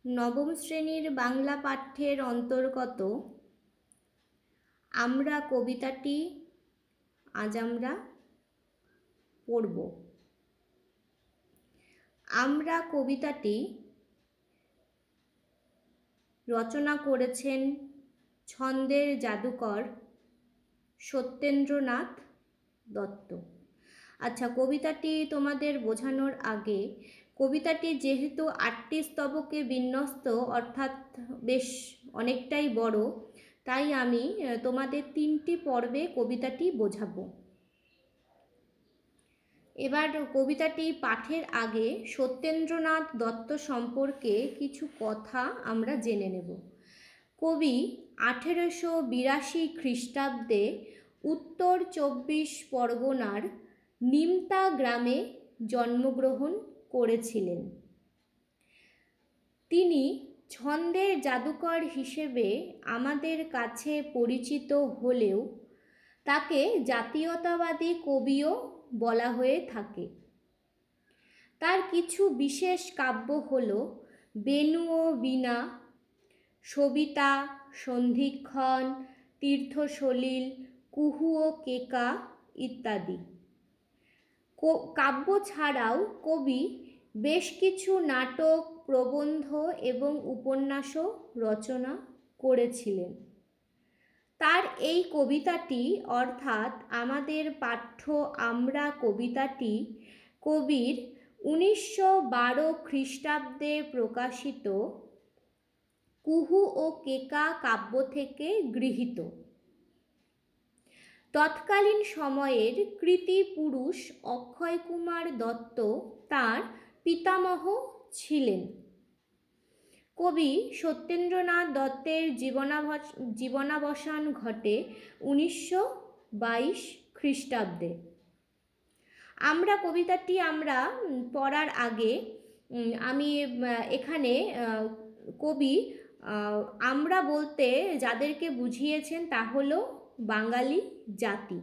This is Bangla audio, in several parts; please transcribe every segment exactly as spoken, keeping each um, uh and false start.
নবম শ্রেণীর বাংলা পাঠ্যের অন্তর্গত আমরা কবিতাটি আজ আমরা পড়ব। আমরা কবিতাটি রচনা করেছেন ছন্দের জাদুকর সত্যেন্দ্রনাথ দত্ত। আচ্ছা, কবিতাটি তোমাদের বোঝানোর আগে, কবিতাটি যেহেতু আটটি স্তবকে বিন্যস্ত, অর্থাৎ বেশ অনেকটাই বড়, তাই আমি তোমাদের তিনটি পর্বে কবিতাটি বোঝাবো। এবার কবিতাটি পাঠের আগে সত্যেন্দ্রনাথ দত্ত সম্পর্কে কিছু কথা আমরা জেনে নেব। কবি আঠেরোশো বিরাশি খ্রিস্টাব্দে উত্তর চব্বিশ পরগনার নিমতা গ্রামে জন্মগ্রহণ করেছিলেন। তিনি ছন্দের জাদুকর হিসেবে আমাদের কাছে পরিচিত হলেও তাকে জাতীয়তাবাদী কবিও বলা হয়ে থাকে। তার কিছু বিশেষ কাব্য হল বেনু ও বীণা, সবিতা, সন্ধিক্ষণ, তীর্থসলিল, কুহু ও কেকা ইত্যাদি। কাব্য ছাড়াও কবি বেশ কিছু নাটক, প্রবন্ধ এবং উপন্যাসও রচনা করেছিলেন। তার এই কবিতাটি অর্থাৎ আমাদের পাঠ্য আমরা কবিতাটি কবির উনিশশো বারো খ্রিস্টাব্দে প্রকাশিত কুহু ও কেকা কাব্য থেকে গৃহীত। তৎকালীন সময়ের কৃতি পুরুষ অক্ষয় কুমার দত্ত তাঁর পিতামহ ছিলেন। কবি সত্যেন্দ্রনাথ দত্তের জীবনাবস জীবনাবসান ঘটে উনিশশো বাইশ খ্রিস্টাব্দে। আমরা কবিতাটি আমরা পড়ার আগে আমি এখানে কবি আমরা বলতে যাদেরকে বুঝিয়েছেন তা হলো বাঙালি জাতি।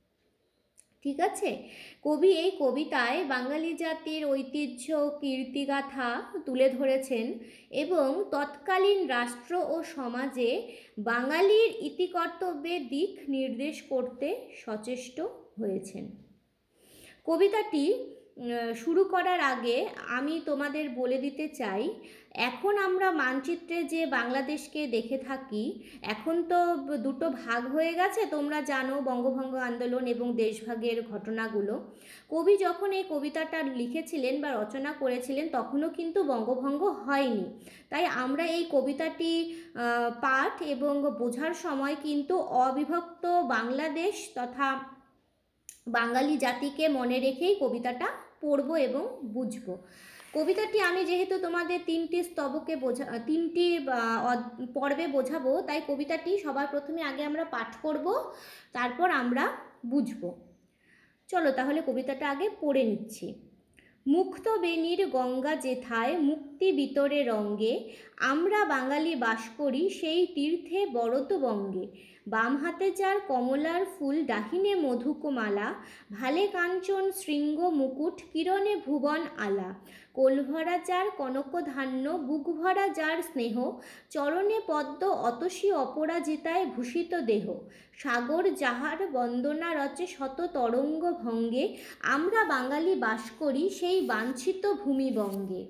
ঠিক আছে, কবি এই কবিতায় বাঙালি জাতির ঐতিহ্য, কীর্তিগাথা তুলে ধরেছেন এবং তৎকালীন রাষ্ট্র ও সমাজে বাঙালির ইতিকর্তব্যের দিক নির্দেশ করতে সচেষ্ট হয়েছেন। কবিতাটি শুরু করার আগে আমি তোমাদের বলে দিতে চাই, এখন আমরা মানচিত্রে যে বাংলাদেশকে দেখে থাকি, এখন তো দুটো ভাগ হয়ে গেছে, তোমরা জানো বঙ্গভঙ্গ আন্দোলন এবং দেশভাগের ঘটনাগুলো। কবি যখন এই কবিতাটা লিখেছিলেন বা রচনা করেছিলেন তখনও কিন্তু বঙ্গভঙ্গ হয়নি। তাই আমরা এই কবিতাটি পাঠ এবং বোঝার সময় কিন্তু অবিভক্ত বাংলাদেশ তথা বাঙালি জাতিকে মনে রেখেই কবিতাটা পড়ব এবং বুঝব। কবিতাটি আমি যেহেতু তোমাদের তিনটি স্তবকে বোঝা তিনটি পর্বে বোঝাবো, তাই কবিতাটি সবার প্রথমে আগে আমরা পাঠ করব, তারপর আমরা বুঝব। চলো তাহলে কবিতাটা আগে পড়ে নিচ্ছি। মুক্ত বেনির গঙ্গা যেথায় মুক্তি বিতরে রঙ্গে, আমরা বাঙালি বাস করি সেই তীর্থে বরতবঙ্গে। বাম হাতে যার কমলার ফুল, ডাহিনে মধুকমালা, ভালে কাঞ্চন শৃঙ্গ মুকুট, কিরণে ভুবন আলা। কোলভরা যার কনক ধান্য, বুক ভরা যার স্নেহ, চরণে পদ্ম অতসী অপরাজিতায় ভূষিত দেহ। সাগর যাহার বন্দনা রচে শত তরঙ্গ ভঙ্গে, আমরা বাঙালি বাস করি সেই বাঞ্ছিত ভূমিবঙ্গে।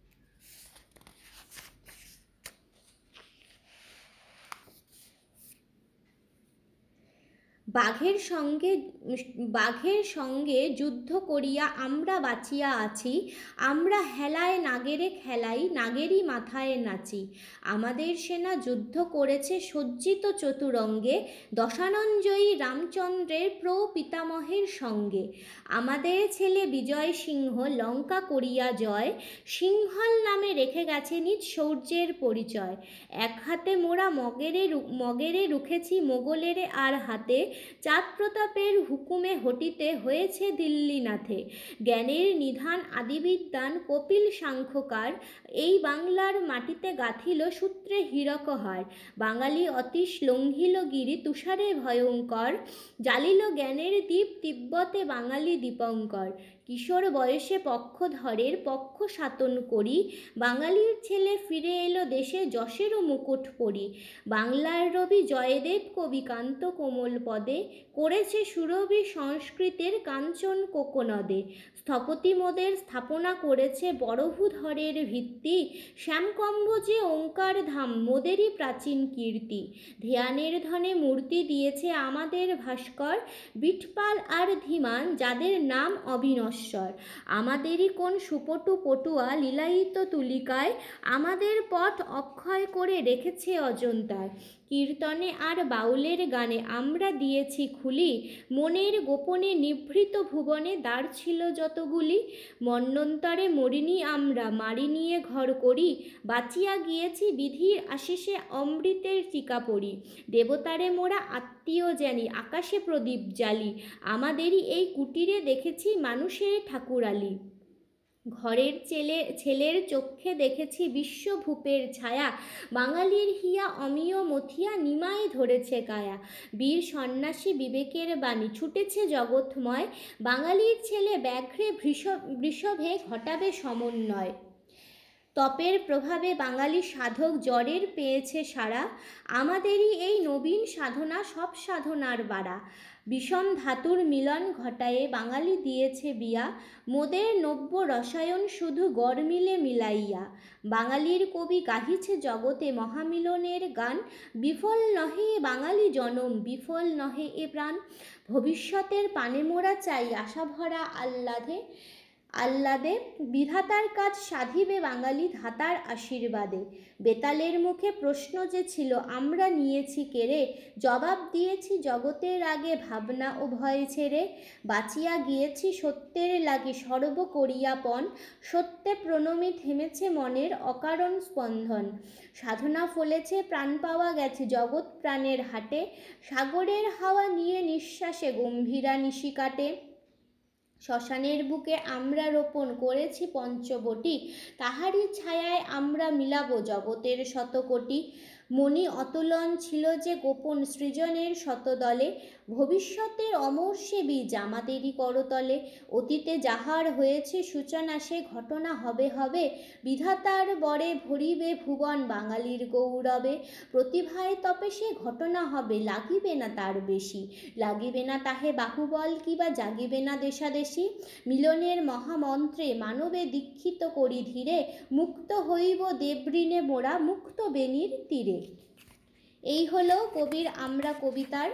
বাঘের সঙ্গে বাঘের সঙ্গে যুদ্ধ করিয়া আমরা বাঁচিয়া আছি, আমরা হেলায় নাগেরে খেলাই, নাগেরই মাথায় নাচি। আমাদের সেনা যুদ্ধ করেছে সজ্জিত চতুরঙ্গে, দশানঞ্জয়ী রামচন্দ্রের প্রপিতামহের সঙ্গে। আমাদের ছেলে বিজয় সিংহ লঙ্কা করিয়া জয়, সিংহল নামে রেখে গেছে নিজ শৌর্যের পরিচয়। এক হাতে মোরা মগেরে মগেরে রুখেছি মোগলেরে আর হাতে, চাঁদ প্রতাপের হুকুমে হটিতে হয়েছে দিল্লীনাথে। জ্ঞানের নিধান আদিবিদ্বান কপিল সাংখ্যকার, এই বাংলার মাটিতে গাঁথিল সূত্রে হীরকহার। বাঙালি অতীশ লঙ্ঘিল গিরি তুষারে ভয়ঙ্কর, জ্বালিল জ্ঞানের দ্বীপ তিব্বতে বাঙালি দীপঙ্কর। কিশোর বয়সে পক্ষধরের পক্ষ সাতন করি, বাঙালির ছেলে ফিরে এলো দেশে যশেরও মুকুট পরি। বাংলার রবি জয়দেব কবি কান্ত কোমল পদে, করেছে সুরভি সংস্কৃতের কাঞ্চন কোকনদে। স্থপতি মোদের স্থাপনা করেছে বরভূধরের ভিত্তি, শ্যামকম্বজে ওঙ্কার ধাম মোদেরই প্রাচীন কীর্তি। ধ্যানের ধনে মূর্তি দিয়েছে আমাদের ভাস্কর, বিটপাল আর ধীমান যাদের নাম অবিনশ্বর। আমাদেরই কোন সুপটু পটুয়া লীলায়িত তুলিকায়, আমাদের পথ অক্ষয় করে রেখেছে অজন্তায়। কীর্তনে আর বাউলের গানে আমরা দিয়েছি খুলি, মনের গোপনে নিভৃত ভুবনে দ্বার ছিল যতগুলি। মন্বন্তরে মরিনি আমরা, মারি নিয়ে ঘর করি, বাঁচিয়া গিয়েছি বিধির আশিসে অমৃতের টিকা পড়ি। দেবতারে মোরা আত্মীয় জানি, আকাশে প্রদীপ জ্বালি, আমাদেরই এই কুটিরে দেখেছি মানুষের ঠাকুরালি। ঘরের ছেলে ছেলের চক্ষে দেখেছি বিশ্বভূপের ছায়া, বাঙালির হিয়া অমিয় মথিয়া নিমাই ধরেছে কায়া। বীর সন্ন্যাসী বিবেকের বাণী ছুটেছে জগৎময়, বাঙালির ছেলে ব্যাঘ্রে বৃষভে ঘটাবে সমন্বয়। তপের প্রভাবে বাঙালি সাধক জ্বরের পেয়েছে সারা, আমাদেরই এই নবীন সাধনা সব সাধনার বাড়া। বিষম ধাতুর মিলন ঘটায়ে বাঙালি দিয়েছে বিয়া, মোদের নব্য রসায়ন শুধু গড় মিলে মিলাইয়া। বাঙালির কবি গাহিছে জগতে মহামিলনের গান, বিফল নহে বাঙালি জনম, বিফল নহে এ প্রাণ। ভবিষ্যতের পানে মোরা চাই আশাভরা আহ্লাদে, আহ্লাদে বিধাতার কাজ সাধিবে বাঙালি ধাতার আশীর্বাদে। বেতালের মুখে প্রশ্ন যে ছিল আমরা নিয়েছি কেড়ে, জবাব দিয়েছি জগতের আগে ভাবনা ও ভয় ছেড়ে। বাঁচিয়া গিয়েছি সত্যের লাগি সর্ব করিয়াপন, সত্যে প্রণমী থেমেছে মনের অকারণ স্পন্দন। সাধনা ফলেছে প্রাণ পাওয়া গেছে জগৎ প্রাণের হাটে, সাগরের হাওয়া নিয়ে নিঃশ্বাসে গম্ভীরা নিশি কাটে। শ্মশানের বুকে আমরা রোপণ করেছি পঞ্চবটি, তাহারই ছায়ায় আমরা মিলাবো জগতের শতকোটি। মণি অতুলন ছিল যে গোপন সৃজনের শতদলে, ভবিষ্যতের অমর সে বীজ আমাদেরই করতলে। অতীতে যাহার হয়েছে সূচনা সে ঘটনা হবে হবে, বিধাতার বরে ভরিবে ভুবন বাঙালির গৌরবে। প্রতিভায় তপে সে ঘটনা হবে, লাগিবে না তার বেশি, লাগিবে না তাহে বাহুবল কিবা জাগিবে না দেশাদেশি। মিলনের মহামন্ত্রে মানবে দীক্ষিত করি ধীরে, মুক্ত হইব দেবঋণে মোরা মুক্ত বেনির তীরে। এই হলো কবির আমরা কবিতার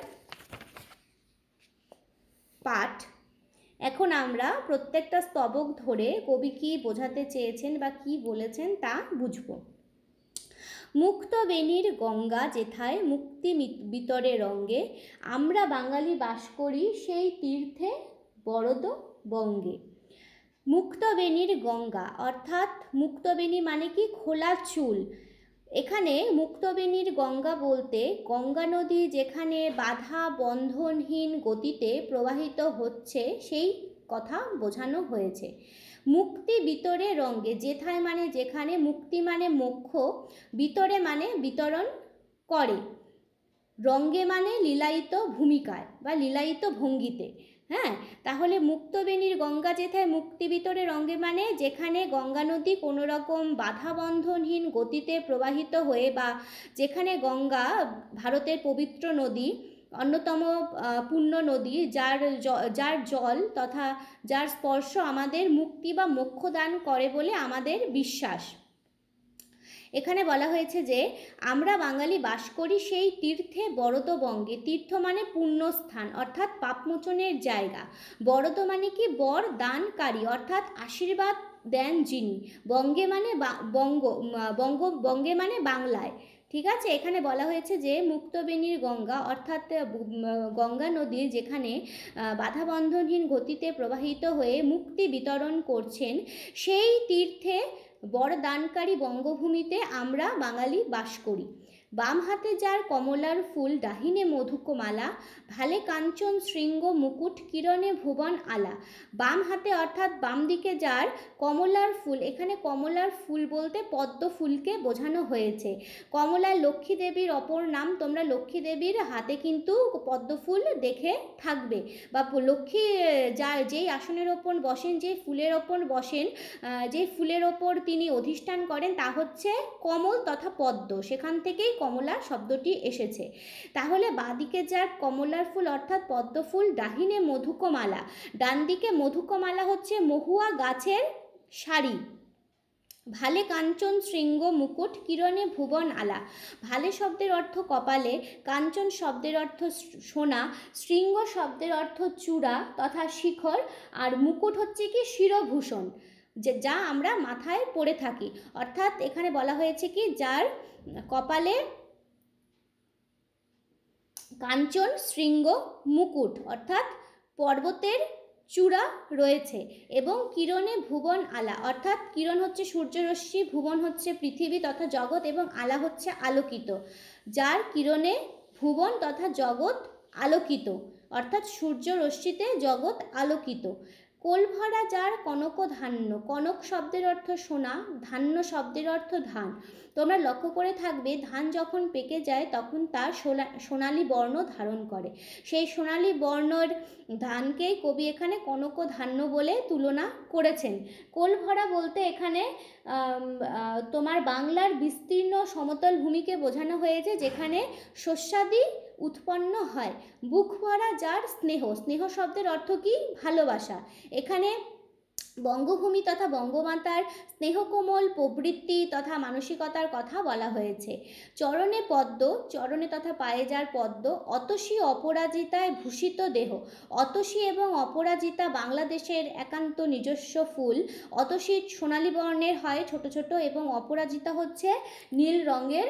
পাঠ। এখন আমরা প্রত্যেকটা স্তবক ধরে কবি কি বোঝাতে চেয়েছেন বা কি বলেছেন তা বুঝব। মুক্ত বেনির গঙ্গা যেথায় মুক্তি বিতরে রঙ্গে, আমরা বাঙালি বাস করি সেই তীর্থে বরদ বঙ্গে। মুক্তবেণীর গঙ্গা অর্থাৎ মুক্তবেণী মানে কি খোলা চুল। এখানে মুক্তবেণীর গঙ্গা বলতে গঙ্গা নদী যেখানে বাধা বন্ধনহীন গতিতে প্রবাহিত হচ্ছে সেই কথা বোঝানো হয়েছে। মুক্তি বিতরে রঙ্গে, যেথায় মানে যেখানে, মুক্তি মানে মোক্ষ, বিতরে মানে বিতরণ করে, রঙ্গে মানে লীলায়িত ভূমিকায় বা লীলায়িত ভঙ্গিতে। হ্যাঁ, তাহলে মুক্তবেণীর গঙ্গা যেথায় মুক্তি বিতরে রঙ্গে মানে যেখানে গঙ্গা নদী কোনো রকম বাধাবন্ধনহীন গতিতে প্রবাহিত হয়ে, বা যেখানে গঙ্গা ভারতের পবিত্র নদী, অন্যতম পুণ্য নদী, যার যার জল তথা যার স্পর্শ আমাদের মুক্তি বা মোক্ষ দান করে বলে আমাদের বিশ্বাস। এখানে বলা হয়েছে যে আমরা বাঙালি বাস করি সেই তীর্থে বরদবঙ্গে। তীর্থ মানে পুণ্যস্থান অর্থাৎ পাপমোচনের জায়গা। বরদ মানে কি বর দানকারী অর্থাৎ আশীর্বাদ দেন যিনি। বঙ্গে মানে বঙ্গ, বঙ্গ বঙ্গে মানে বাংলায়। ঠিক আছে, এখানে বলা হয়েছে যে মুক্তবেণীর গঙ্গা অর্থাৎ গঙ্গা নদী যেখানে বাধাবন্ধনহীন গতিতে প্রবাহিত হয়ে মুক্তি বিতরণ করছেন, সেই তীর্থে বরদানকারী বঙ্গভূমিতে আমরা বাঙালি বাস করি। বাম হাতে যার কমলার ফুল, ডাহিনে মধুকমালা, ভালে কাঞ্চন শৃঙ্গ মুকুট, কিরণে ভুবন আলা। বাম হাতে অর্থাৎ বাম দিকে যার কমলার ফুল, এখানে কমলার ফুল বলতে পদ্ম ফুলকে বোঝানো হয়েছে। কমলা লক্ষ্মী দেবীর অপর নাম। তোমরা লক্ষ্মী দেবীর হাতে কিন্তু পদ্ম ফুল দেখে থাকবে, বা লক্ষ্মী যা যেই আসনের ওপর বসেন, যে ফুলের ওপর বসেন, যে ফুলের ওপর তিনি অধিষ্ঠান করেন তা হচ্ছে কমল তথা পদ্ম, সেখান থেকেই কমলা শব্দটি এসেছে। তাহলে বাঁদিকে যার কমলার ফুল অর্থাৎ পদ্ম ফুল, ডাহিনে মধুকমালা, ডান দিকে মধুকমালা হচ্ছে মহুয়া গাছের সারি। ভালে কাঞ্চন শৃঙ্গ মুকুট, কিরণে ভুবন আলা। ভালে শব্দের অর্থ কপালে, কাঞ্চন শব্দের অর্থ সোনা, শৃঙ্গ শব্দের অর্থ চূড়া তথা শিখর, আর মুকুট হচ্ছে কি শিরভূষণ, যে যা আমরা মাথায় পরে থাকি। অর্থাৎ এখানে বলা হয়েছে কি যার কপালে কাঞ্চন শৃঙ্গ মুকুট অর্থাৎ পর্বতের চূড়া রয়েছে, এবং কিরণে ভুবন আলা অর্থাৎ কিরণ হচ্ছে সূর্যরশ্মি, ভুবন হচ্ছে পৃথিবী তথা জগৎ, এবং আলা হচ্ছে আলোকিত। যার কিরণে ভুবন তথা জগৎ আলোকিত অর্থাৎ সূর্যরশ্মিতে জগৎ আলোকিত। কোলভরা যার কনক ধান্য, কনক শব্দের অর্থ সোনা, ধান্য শব্দের অর্থ ধান। তোমরা লক্ষ্য করে থাকবে ধান যখন পেকে যায় তখন তার সোনালি বর্ণ ধারণ করে, সেই সোনালি বর্ণের ধানকেই কবি এখানে কনক ধান্য বলে তুলনা করেছেন। কোলভরা বলতে এখানে তোমার বাংলার বিস্তীর্ণ সমতল ভূমিকে বোঝানো হয়েছে, যেখানে শস্যাদি উৎপন্ন হয়। বুক ভরা যার স্নেহ, স্নেহ শব্দের অর্থ কি ভালোবাসা। এখানে বঙ্গভূমি তথা বঙ্গমাতার স্নেহকোমল প্রবৃত্তি তথা মানসিকতার কথা বলা হয়েছে। চরণে পদ্ম, চরণে তথা পায়ে যার পদ্ম, অতসী অপরাজিতায় ভূষিত দেহ। অতসী এবং অপরাজিতা বাংলাদেশের একান্ত নিজস্ব ফুল। অতসী সোনালী বর্ণের হয় ছোট ছোট, এবং অপরাজিতা হচ্ছে নীল রঙের,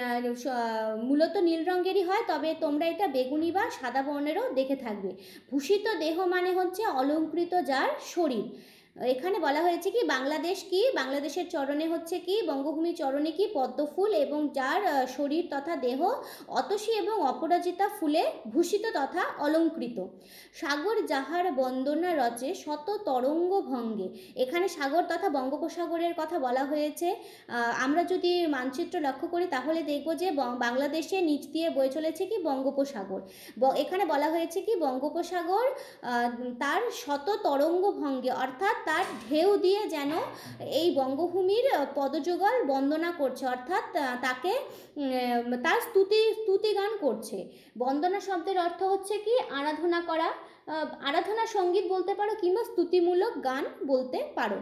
মূলত নীল রঙেরই হয়, তবে তোমরা এটা বেগুনি বা সাদা বর্ণেরও দেখে থাকবে। ভূষিত দেহ মানে হচ্ছে অলঙ্কৃত যার শরীর। এখানে বলা হয়েছে কি বাংলাদেশ কি, বাংলাদেশের চরণে হচ্ছে কি, বঙ্গভূমির চরণে কি পদ্মফুল, এবং যার শরীর তথা দেহ অতসী এবং অপরাজিতা ফুলে ভূষিত তথা অলঙ্কৃত। সাগর যাহার বন্দনা রচে শত তরঙ্গ ভঙ্গে। এখানে সাগর তথা বঙ্গোপসাগরের কথা বলা হয়েছে। আমরা যদি মানচিত্র লক্ষ্য করি তাহলে দেখব যে বাংলাদেশের নিচ দিয়ে বয়ে চলেছে কি বঙ্গোপসাগর। এখানে বলা হয়েছে কি বঙ্গোপসাগর তার শত তরঙ্গ ভঙ্গে অর্থাৎ তার ঢেউ দিয়ে যেন এই বঙ্গভূমির পদযুগল বন্দনা করছে, অর্থাৎ তাকে তার স্তুতি স্তুতি গান করছে। বন্দনা শব্দের অর্থ হচ্ছে কি আরাধনা করা, আরাধনা সঙ্গীত বলতে পারো, কিংবা স্তুতিমূলক গান বলতে পারো।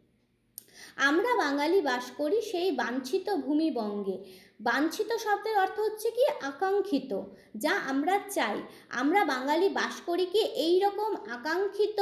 আমরা বাঙালি বাস করি সেই বাঞ্ছিত ভূমি বঙ্গে। বাঞ্ছিত শব্দের অর্থ হচ্ছে কি আকাঙ্ক্ষিত, যা আমরা চাই। আমরা বাঙালি বাস করি কি এই রকম আকাঙ্ক্ষিত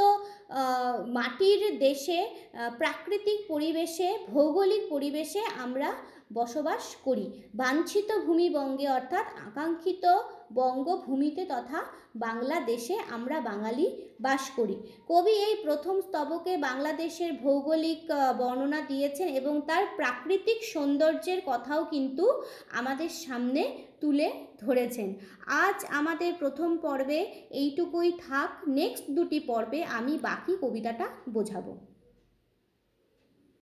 মাটির দেশে, প্রাকৃতিক পরিবেশে, ভৌগোলিক পরিবেশে আমরা বসবাস করি। বাঞ্ছিত ভূমি বঙ্গে অর্থাৎ আকাঙ্ক্ষিত বঙ্গভূমিতে তথা বাংলাদেশে আমরা বাঙালি বাস করি। কবি এই প্রথম স্তবকে বাংলাদেশের ভৌগোলিক বর্ণনা দিয়েছেন এবং তার প্রাকৃতিক সৌন্দর্যের কথাও কিন্তু আমাদের সামনে তুলে ধরেছেন। আজ আমাদের প্রথম পর্বে এইটুকুই থাক। নেক্সট দুটি পর্বে আমি বাকি কবিতাটা বোঝাবো।